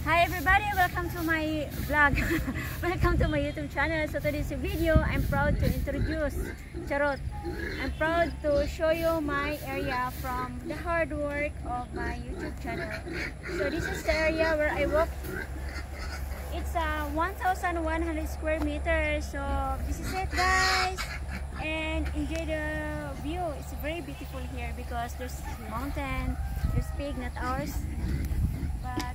Hi everybody, welcome to my vlog. Welcome to my YouTube channel. So today's video, I'm proud to introduce Charot. I'm proud to show you my area from the hard work of my YouTube channel. So this is the area where I walk. It's 1,100 square meters. So this is it, guys. And enjoy the view. It's very beautiful here because there's mountain, there's pig, not ours, but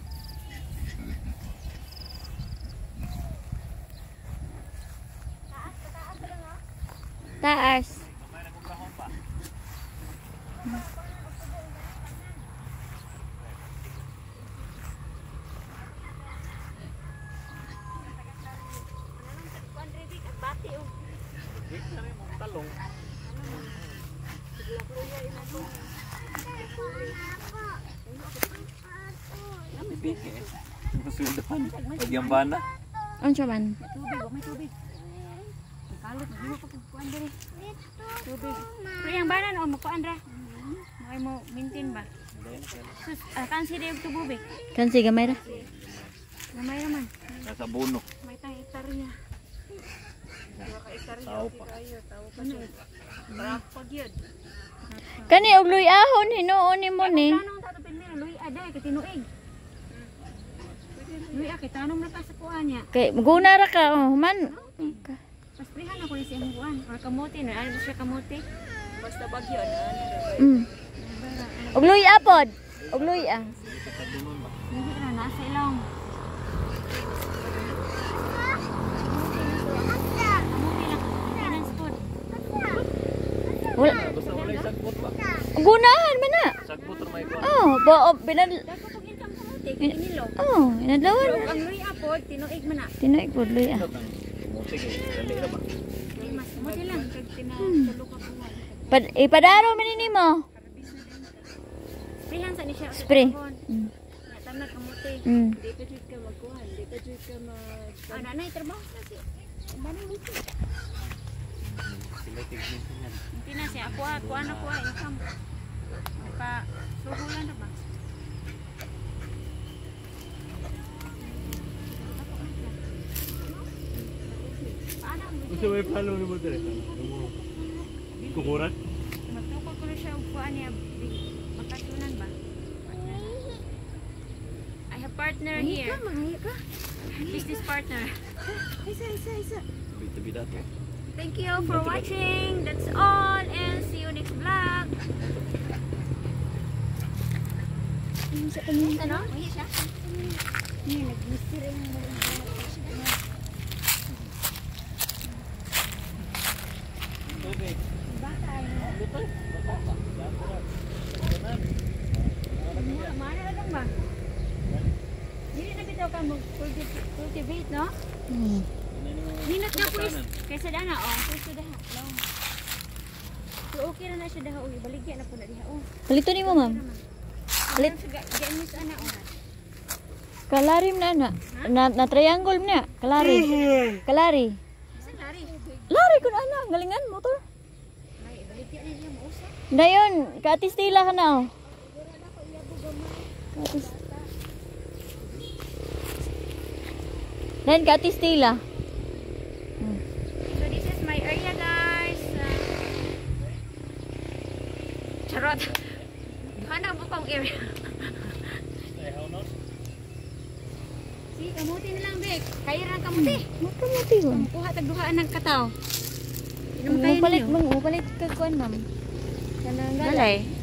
taas. Bagian mana? Ano man? May tubig. Kalot, hindi mo pagkukuan dali. Tubig. Pero yung banan o, magkuan ra. May mo maintain ba? Sus, kansi na yung tubig. Kansi, gamay ra. Gamay raman. Nasa buno. May tang hektarya. Tao pa. Brapag yun. Kani og luy ahon hinuon nimo ni. Tanong tato pinmira, luy aday, katinuig. Luy akitanong na ka sa kuha niya. Kay maguna ra ka oh man. Pasprihan ako ni sa imong kuan. Or kamote na, ano siya kamote? Basta bagyo na. Og luy apod. Og luy ah. Hindi na nasa ilong. Wala. Basta wala yung sagpot ba? Gunahan man na. Sagpot rin may kuwan. Oh, ba binad. Dako pag income kamote, kinilo. Oh, inadlawan. Pero ang luy apod, tinuig man na. Tinuig pod luy ah. Musik eh. Dali na ba? Mas kamote lang. Kag tinatulo ka po. Ipadaro man nimo. Sprihan sa ni siya. Spray. Tanag kamote. Dito jud ka magkuhan. Dito jud ka mag... nanay, trabaho sa si. Manay dito. Sila tignan yan. Hindi na siya. Ako na ko income. Suhulan na ba? Gusto mo i-follow mo dito? Kukurat? Magtukod ko na siya ang kuhaan niya. Makasunan ba? I have partner here. Mangayo ka. Business partner. Isa. Tabi dato. Thank you for watching. That's all and see you next vlog. Ano? Mahi siya? Nag-mister ang Tubig. Bata ay. Mana na lang ba? Hindi na bitaw ka mag-cultivate, no? Ninot na po kaysa dana, kaysa daha. So okay na siya daha, ibaligya na po na diha. Palito nimo ma'am. Palit gamis ana Kalarim na na triangle na. Kalari. Sa lari. Lari kun ana galingan motor. Ay, ibaligya na niya mausa. Dayon, kaatistila ka na oh. Dan kaatistila. So this is my area, guys. Charot. Hanap mo pang area. Si kamuti na lang, Bek. Kaya lang kamuti. Makamuti hon. Kuha tagduhaan ng kataw. Inom kayo Palit ninyo. palit ka kuan ma'am. Kanang Galay.